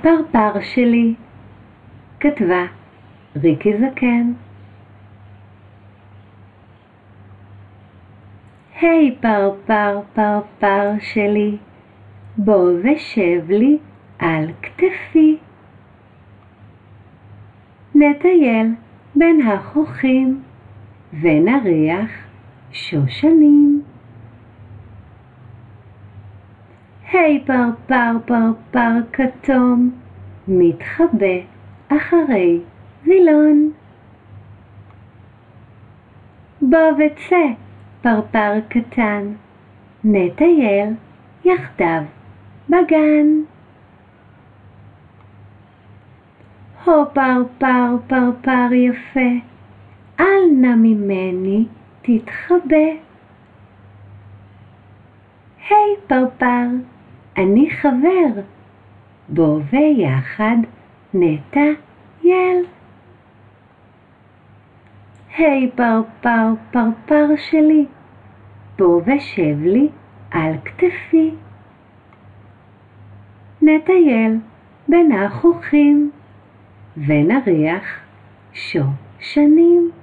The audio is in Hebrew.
פרפר שלי, כתבה ריקי זקן. היי פרפר פרפר שלי, בוא ושב לי על כתפי. נטייל בין החוכים ונריח שושנים. היי פרפר פרפר כתום, מתחבא אחרי וילון. בוא וצא פרפר קטן, נטייל יחדיו בגן. הו פרפר פרפר יפה, אל נא ממני תתחבא. היי פרפר, אני חבר, בוא ויחד נטייל. היי פרפר פרפר שלי, בוא ושב לי על כתפי. נטייל בין החוכים ונריח שושנים.